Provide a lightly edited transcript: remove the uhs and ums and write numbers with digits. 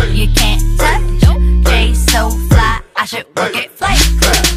You can't touch. Jay so fly, I should work it. Flight.